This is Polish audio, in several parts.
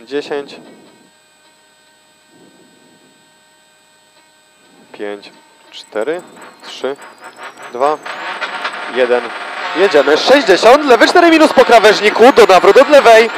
10, 5, 4, 3, 2, 1. Jedziemy. 60, lewy 4 minus po krawężniku, do nawrót od lewej.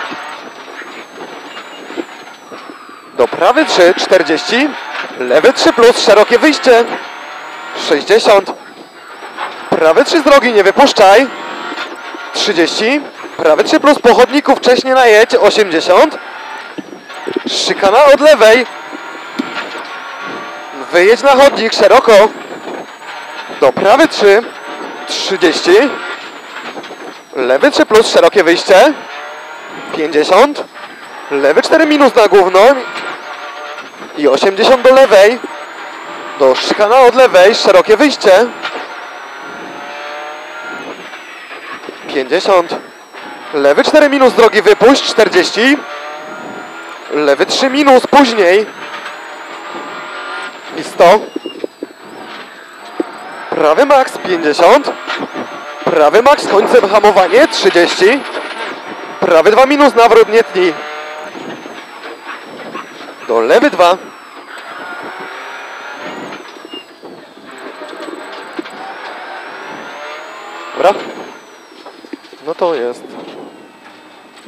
Do prawy 3, 40, lewy 3 plus, szerokie wyjście. 60, prawy 3 z drogi, nie wypuszczaj. 30, prawy 3 plus po chodniku, wcześniej najedź. 80, szykana od lewej. Wyjedź na chodnik szeroko. Do prawy 3, 30, lewy 3 plus, szerokie wyjście. 50, lewy 4 minus na główną i 80 do lewej. Do szykana od lewej, szerokie wyjście. 50, lewy 4 minus, drogi wypuść. 40, lewy 3 minus, później. I 100, prawy max. 50, prawy max, końcem hamowanie. 30, prawy 2 minus, nawrót, nie tnij. Do lewy 2. Dobra. No to jest